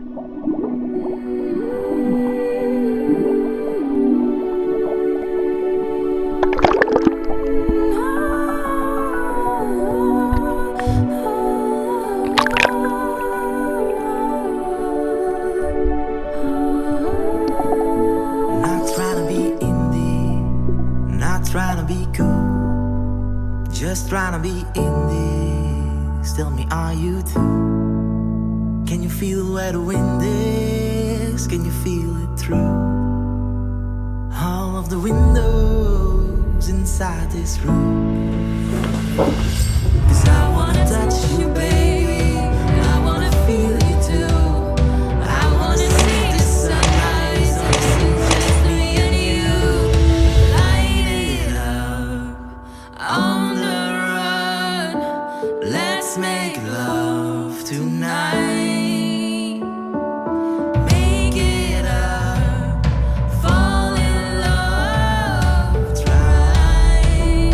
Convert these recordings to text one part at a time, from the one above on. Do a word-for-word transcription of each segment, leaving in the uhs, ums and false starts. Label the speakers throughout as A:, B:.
A: Trying to be cool, just trying to be in this. Tell me, are you too? Can you feel where the wind is? Can you feel it through all of the windows inside this room? 'Cause I wanna touch you, baby, I wanna feel you too. I wanna see the sunrise, it's just me and you. Light it up on the run, let's make love tonight. Make it up, fall in love, try.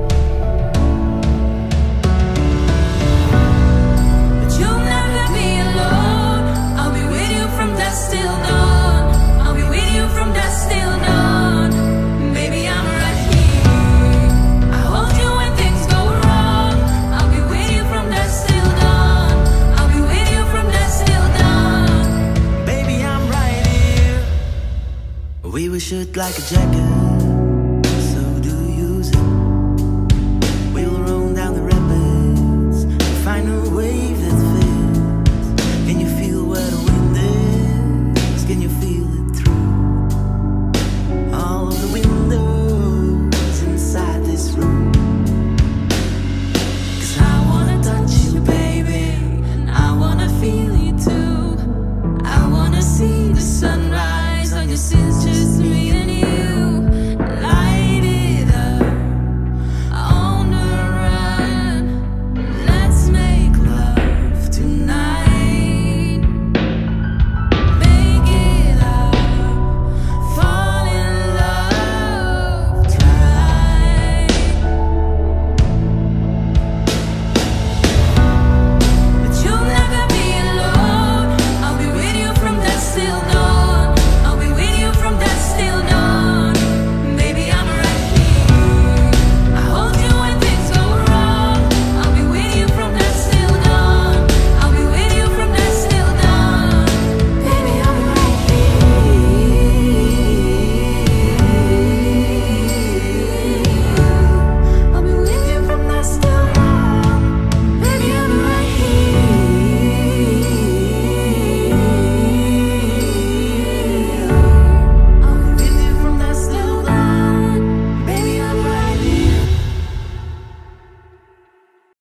A: But you'll never be alone, I'll be with you from dusk till dawn. I'll be with you from dusk till dawn. Baby, I'm right here, I hold you when things go wrong. I'll be with you from dusk till dawn. I'll be with you from dusk till dawn. Baby, I'm right here. We will shoot like a jacket.